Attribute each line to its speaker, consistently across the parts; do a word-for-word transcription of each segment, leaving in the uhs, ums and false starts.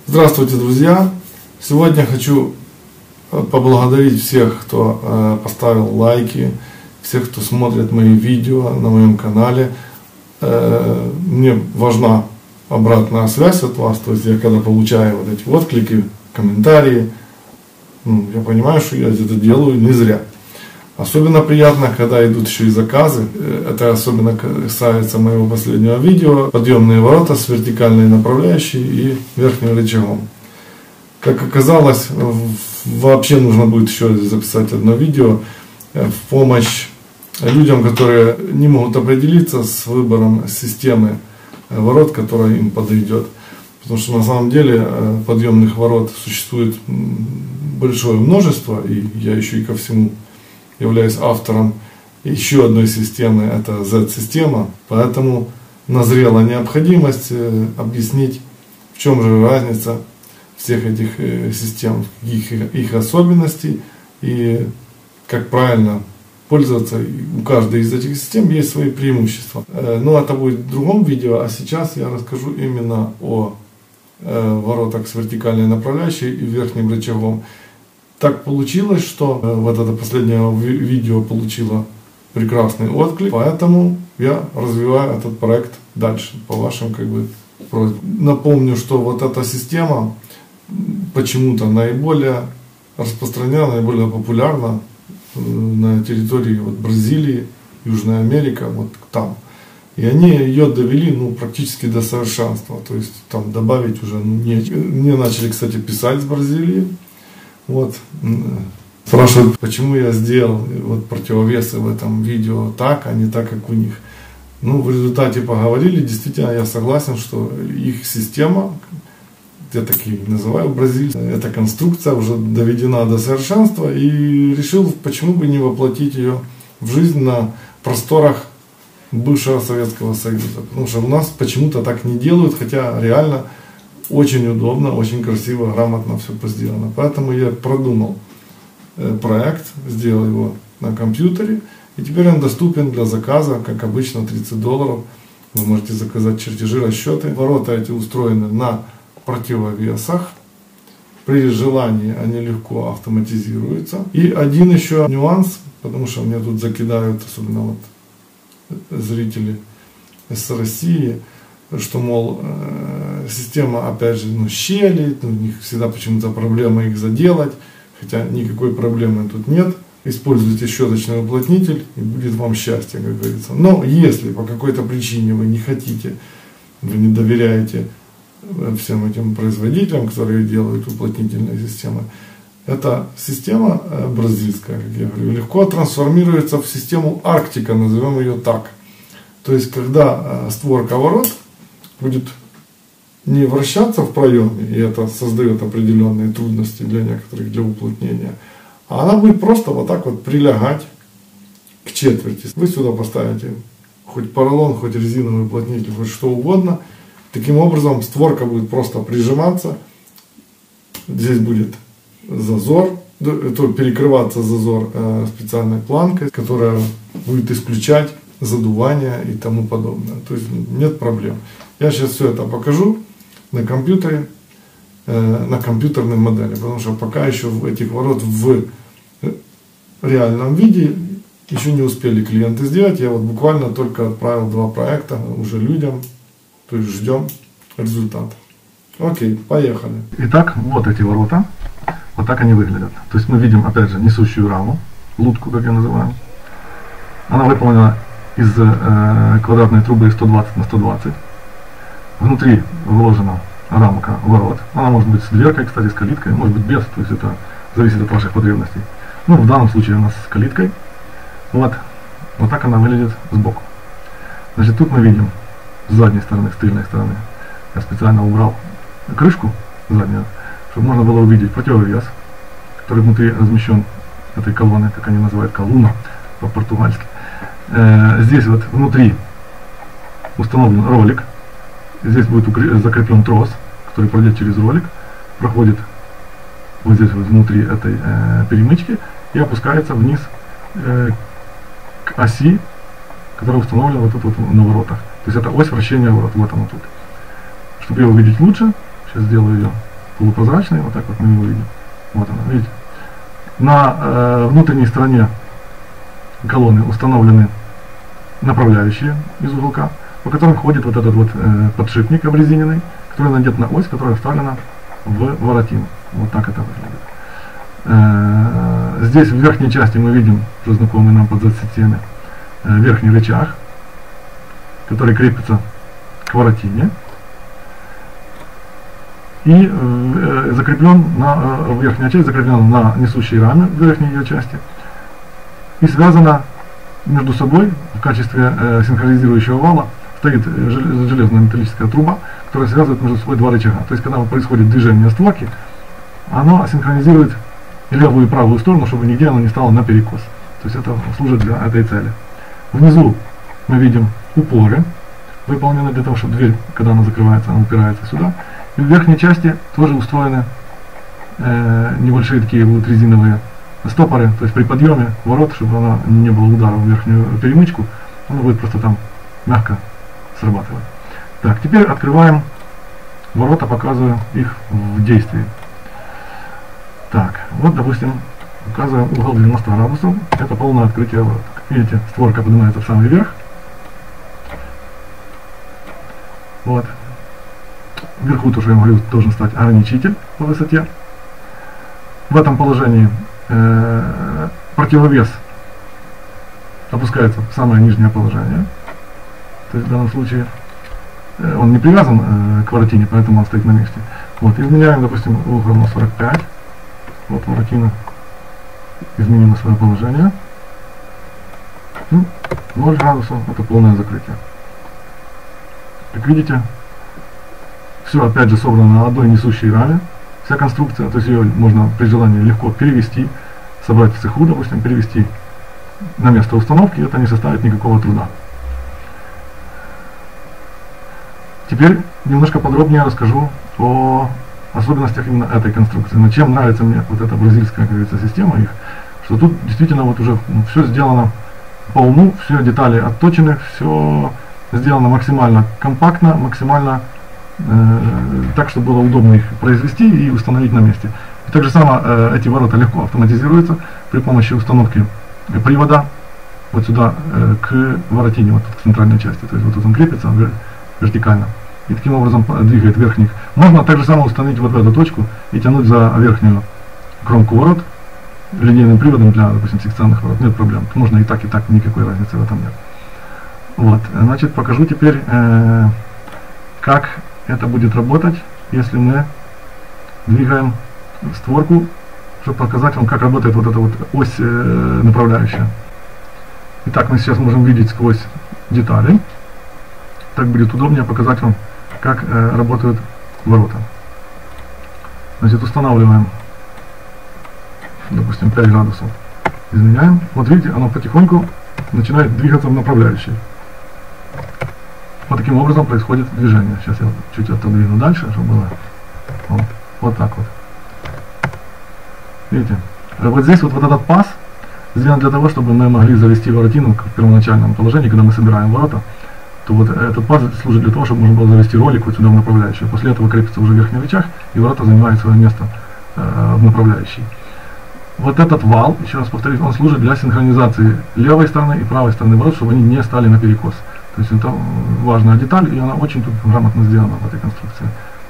Speaker 1: Здравствуйте, друзья! Сегодня хочу поблагодарить всех, кто э, поставил лайки, всех, кто смотрит мои видео на моем канале. Э, мне важна обратная связь от вас, то есть я когда получаю вот эти отклики, комментарии, ну, я понимаю, что я это делаю не зря. Особенно приятно, когда идут еще и заказы. Это особенно касается моего последнего видео. Подъемные ворота с вертикальной направляющей и верхним рычагом. Как оказалось, вообще нужно будет еще записать одно видео в помощь людям, которые не могут определиться с выбором системы ворот, которая им подойдет. Потому что на самом деле подъемных ворот существует большое множество, и я еще и ко всему являюсь автором еще одной системы, это Z-система, поэтому назрела необходимость объяснить, в чем же разница всех этих систем, их, их особенностей и как правильно пользоваться. У каждой из этих систем есть свои преимущества. Но это будет в другом видео, а сейчас я расскажу именно о воротах с вертикальной направляющей и верхним рычагом. Так получилось, что вот это последнее видео получило прекрасный отклик, поэтому я развиваю этот проект дальше, по вашим как бы просьбам. Напомню, что вот эта система почему-то наиболее распространена, наиболее популярна на территории вот Бразилии, Южная Америка, вот там. И они ее довели ну, практически до совершенства, то есть там добавить уже ну, нечего. Мне начали, кстати, писать с Бразилии. Вот, спрашивают, почему я сделал вот противовесы в этом видео так, а не так, как у них. Ну, в результате поговорили, действительно, я согласен, что их система, я так и называю бразильская, эта конструкция уже доведена до совершенства, и решил, почему бы не воплотить ее в жизнь на просторах бывшего Советского Союза. Потому что у нас почему-то так не делают, хотя реально очень удобно, очень красиво, грамотно все сделано. Поэтому я продумал проект, сделал его на компьютере. И теперь он доступен для заказа, как обычно, тридцать долларов. Вы можете заказать чертежи, расчеты. Ворота эти устроены на противовесах. При желании они легко автоматизируются. И один еще нюанс, потому что мне тут закидают, особенно вот зрители с России, что, мол, система, опять же, ну, щели, у них всегда почему-то проблема их заделать, хотя никакой проблемы тут нет. Используйте щеточный уплотнитель, и будет вам счастье, как говорится. Но если по какой-то причине вы не хотите, вы не доверяете всем этим производителям, которые делают уплотнительные системы, эта система бразильская, как я говорю, легко трансформируется в систему Арктика, назовем ее так. То есть, когда створка ворот будет не вращаться в проеме, и это создает определенные трудности для некоторых, для уплотнения, а она будет просто вот так вот прилегать к четверти. Вы сюда поставите хоть поролон, хоть резиновый уплотнитель, хоть что угодно. Таким образом створка будет просто прижиматься, здесь будет зазор, то перекрываться зазор э, специальной планкой, которая будет исключать задувание и тому подобное. То есть нет проблем. Я сейчас все это покажу на компьютере, э, на компьютерной модели, потому что пока еще этих ворот в реальном виде еще не успели клиенты сделать. Я вот буквально только отправил два проекта уже людям, то есть ждем результата. Окей, поехали.
Speaker 2: Итак, вот эти ворота, вот так они выглядят. То есть мы видим, опять же, несущую раму, лутку, как я называю. Она выполнена из э, квадратной трубы сто двадцать на сто двадцать. Внутри вложена рамка ворот. Она может быть с дверкой, кстати, с калиткой, может быть без, то есть это зависит от ваших потребностей. Ну, в данном случае у нас с калиткой. Вот, вот так она выглядит сбоку. Значит, тут мы видим с задней стороны, с тыльной стороны. Я специально убрал крышку заднюю, чтобы можно было увидеть противовес, который внутри размещен этой колонны, как они называют, колонна по-португальски. Здесь вот внутри установлен ролик, здесь будет закреплен трос, который пройдет через ролик, проходит вот здесь вот внутри этой э, перемычки и опускается вниз э, к оси, которая установлена вот тут вот на воротах. То есть это ось вращения ворот, вот она тут. Чтобы ее увидеть лучше, сейчас сделаю ее полупрозрачный, вот так вот мы его видим. Вот она, видите. На э, внутренней стороне колонны установлены направляющие из уголка, по которым ходит вот этот вот э, подшипник обрезиненный, который надет на ось, которая вставлена в воротину. Вот так это выглядит. Э, здесь в верхней части мы видим, уже знакомый нам под зацветами, э, верхний рычаг, который крепится к воротине и э, закреплен на э, верхняя часть закреплена на несущей раме в верхней ее части и связана между собой в качестве э, синхронизирующего вала стоит железная металлическая труба, которая связывает между собой два рычага. То есть когда происходит движение створки, оно синхронизирует левую и правую сторону, чтобы нигде оно не стало наперекос. То есть это служит для этой цели. Внизу мы видим упоры, выполнены для того, чтобы дверь, когда она закрывается, она упирается сюда. И в верхней части тоже устроены э, небольшие такие вот резиновые стопоры, то есть при подъеме ворот, чтобы она не было удара в верхнюю перемычку, она будет просто там мягко срабатывать. Так, теперь открываем ворота, показываю их в действии. Так, вот, допустим, указываем угол девяносто градусов, это полное открытие ворот. Как видите, створка поднимается в самый верх. Вот. Вверху тоже, я говорю, должен стать ограничитель по высоте. В этом положении э, противовес опускается в самое нижнее положение. То есть в данном случае э, он не привязан э, к воротине, поэтому он стоит на месте. Вот, изменяем, допустим, угол на сорок пять. Вот воротина изменила свое положение. ноль градусов, это полное закрытие. Как видите, все опять же собрано на одной несущей раме, вся конструкция, то есть ее можно при желании легко перевести, собрать в цеху, допустим, перевести на место установки, это не составит никакого труда. Теперь немножко подробнее расскажу о особенностях именно этой конструкции. Но чем нравится мне вот эта бразильская, как говорится, система их, что тут действительно вот уже все сделано по уму, все детали отточены, все сделано максимально компактно, максимально э, так, чтобы было удобно их произвести и установить на месте. И так же само э, эти ворота легко автоматизируются при помощи установки привода вот сюда э, к воротине, вот к центральной части. То есть вот тут он крепится вертикально и таким образом двигает верхних. Можно так же само установить вот в эту точку и тянуть за верхнюю кромку ворот линейным приводом для, допустим, секционных ворот. Нет проблем. Можно и так, и так, никакой разницы в этом нет. Вот, значит, покажу теперь, э, как это будет работать, если мы двигаем створку, чтобы показать вам, как работает вот эта вот ось э, направляющая. Итак, мы сейчас можем видеть сквозь детали. Так будет удобнее показать вам, как э, работают ворота. Значит, устанавливаем, допустим, пять градусов. Изменяем. Вот видите, оно потихоньку начинает двигаться в направляющей. Вот таким образом происходит движение. Сейчас я чуть отодвину дальше, чтобы было вот, вот так вот. Видите? Вот здесь вот, вот этот паз сделан для того, чтобы мы могли завести воротину в первоначальном положении, когда мы собираем ворота. То вот этот паз служит для того, чтобы можно было завести ролик вот сюда в направляющую. После этого крепится уже верхний рычаг, и ворота занимают свое место э, в направляющей. Вот этот вал, еще раз повторюсь, он служит для синхронизации левой стороны и правой стороны ворот, чтобы они не стали наперекос. То есть это важная деталь, и она очень тут грамотно сделана в этой конструкции.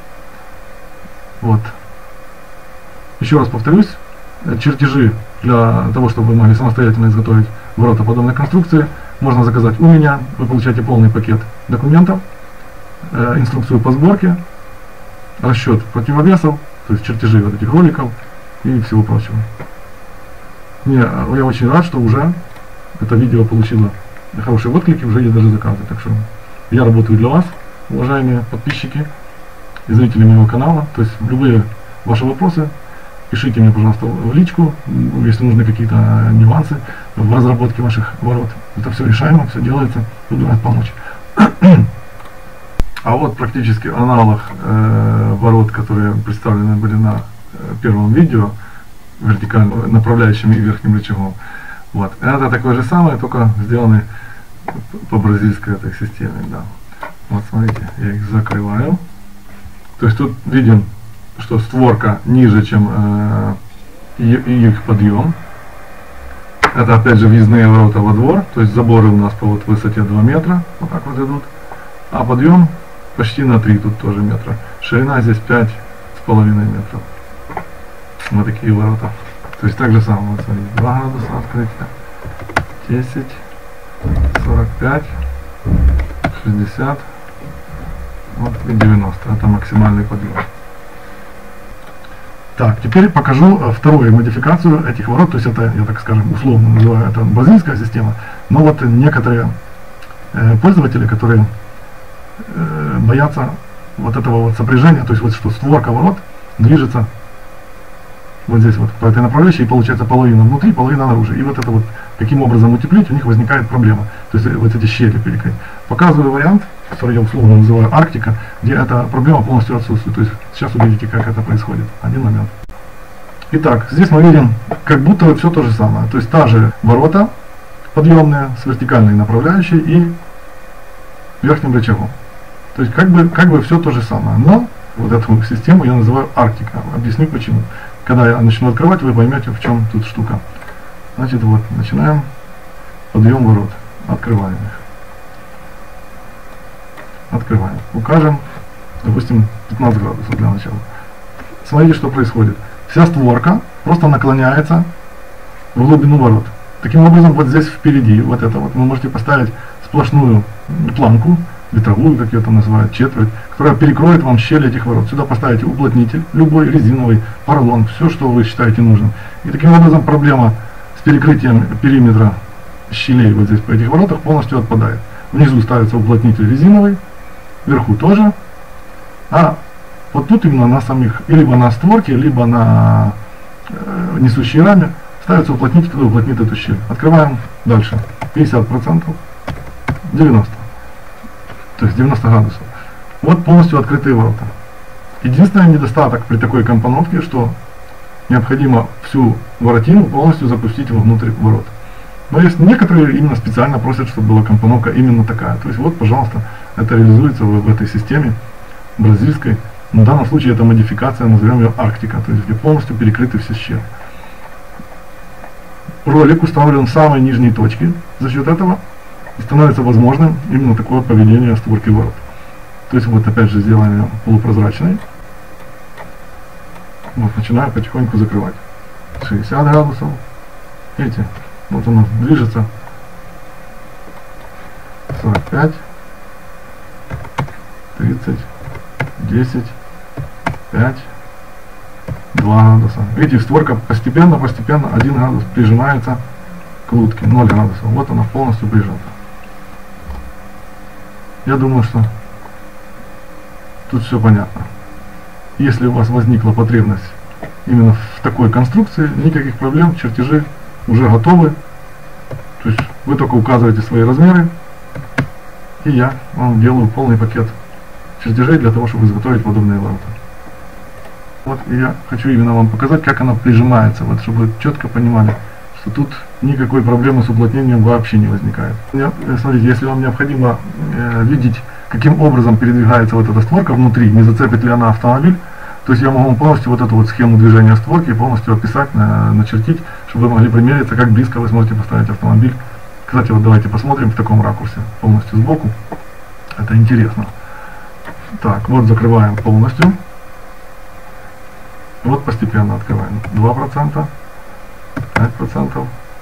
Speaker 2: Вот. Еще раз повторюсь, чертежи для того, чтобы вы могли самостоятельно изготовить ворота подобной конструкции, можно заказать у меня. Вы получаете полный пакет документов, э, инструкцию по сборке, расчет противовесов, то есть чертежи вот этих роликов и всего прочего. Мне, я очень рад, что уже это видео получило хорошие отклики, уже есть даже заказы. Так что я работаю для вас, уважаемые подписчики и зрители моего канала. То есть любые ваши вопросы пишите мне, пожалуйста, в личку, если нужны какие-то нюансы в разработке ваших ворот. Это все решаемо, все делается, буду рад помочь. А вот практически аналог э, ворот, которые представлены были на э, первом видео, вертикально направляющим и верхним рычагом. Вот. Это такое же самое, только сделаны по бразильской этой системе. Да. Вот смотрите, я их закрываю. То есть тут видим что створка ниже, чем э, их подъем. Это опять же въездные ворота во двор, то есть заборы у нас по вот высоте два метра, вот так вот идут, а подъем почти на три тут тоже метра. Ширина здесь пять с половиной метров. Вот такие ворота. То есть так же самое, вот смотрите, два градуса открытия, десять, сорок пять, шестьдесят, вот и девяносто, это максимальный подъем. Так, теперь покажу вторую модификацию этих ворот, то есть это, я так скажем, условно называю это бразильская система, но вот некоторые э, пользователи, которые э, боятся вот этого вот сопряжения, то есть вот что створка ворот движется вот здесь вот по этой направляющей, и получается половина внутри, половина наружу, и вот это вот каким образом утеплить, у них возникает проблема, то есть вот эти щели перекрыть. Показываю вариант, который я условно называю Арктика, где эта проблема полностью отсутствует. То есть сейчас увидите, как это происходит. Один момент. Итак, здесь мы видим, как будто все то же самое. То есть та же ворота подъемные с вертикальной направляющей и верхним рычагом. То есть как бы, как бы все то же самое. Но вот эту систему я называю Арктика. Объясню почему. Когда я начну открывать, вы поймете, в чем тут штука. Значит, вот, начинаем подъем ворот. Открываем их. Открываем. Укажем, допустим, пятнадцать градусов для начала. Смотрите, что происходит. Вся створка просто наклоняется в глубину ворот. Таким образом, вот здесь впереди, вот это вот, вы можете поставить сплошную планку, ветровую, как ее там называют, четверть, которая перекроет вам щели этих ворот. Сюда поставите уплотнитель, любой резиновый, поролон, все, что вы считаете нужным. И таким образом проблема с перекрытием периметра щелей вот здесь по этих воротах полностью отпадает. Внизу ставится уплотнитель резиновый, вверху тоже, а вот тут именно на самих, либо на створке, либо на э, несущей раме ставится уплотнитель, который уплотнит эту щель. Открываем дальше. пятьдесят процентов, девяносто, то есть девяносто градусов. Вот полностью открытые ворота. Единственный недостаток при такой компоновке, что необходимо всю воротину полностью запустить вовнутрь ворот. Но есть некоторые именно специально просят, чтобы была компоновка именно такая. То есть вот, пожалуйста, это реализуется в, в этой системе бразильской. В данном случае это модификация, назовем ее Арктика, то есть где полностью перекрыты все щели. Ролик установлен в самой нижней точке. За счет этого становится возможным именно такое поведение створки ворот. То есть вот опять же сделаем ее полупрозрачной. Вот начинаю потихоньку закрывать. шестьдесят градусов. Видите? Вот оно движется. сорок пять, тридцать, десять, пять, два градуса. Видите, створка постепенно, постепенно один градус прижимается к лутке, ноль градусов. Вот она полностью прижата. Я думаю, что тут все понятно. Если у вас возникла потребность именно в такой конструкции, никаких проблем, чертежи уже готовы. То есть вы только указываете свои размеры, и я вам делаю полный пакет чертежей для того, чтобы изготовить подобные ворота. Вот и я хочу именно вам показать, как она прижимается, вот, чтобы вы четко понимали, что тут никакой проблемы с уплотнением вообще не возникает. Смотрите, если вам необходимо э, видеть, каким образом передвигается вот эта створка внутри, не зацепит ли она автомобиль, то есть я могу вам полностью вот эту вот схему движения створки полностью описать, на, начертить, чтобы вы могли примериться, как близко вы сможете поставить автомобиль. Кстати, вот давайте посмотрим в таком ракурсе, полностью сбоку. Это интересно. Так, вот закрываем полностью. Вот постепенно открываем. два процента, пять процентов.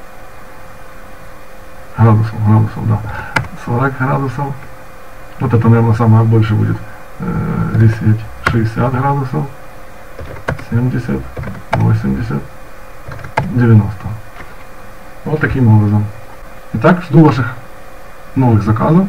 Speaker 2: Градусов, градусов, да. сорок градусов. Вот это, наверное, самое больше будет э, висеть. шестьдесят градусов, семьдесят, восемьдесят, девяносто. Вот таким образом. Итак, жду ваших новых заказов.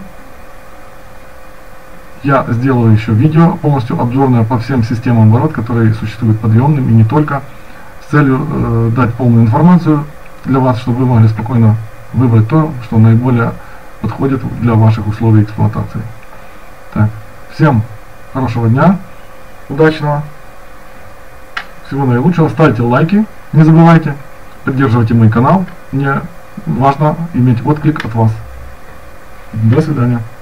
Speaker 2: Я сделаю еще видео полностью обзорное по всем системам ворот, которые существуют подъемным и не только, с целью э, дать полную информацию для вас, чтобы вы могли спокойно выбрать то, что наиболее подходит для ваших условий эксплуатации. Так, всем хорошего дня, удачного, всего наилучшего, ставьте лайки, не забывайте, поддерживайте мой канал, мне важно иметь отклик от вас. До свидания.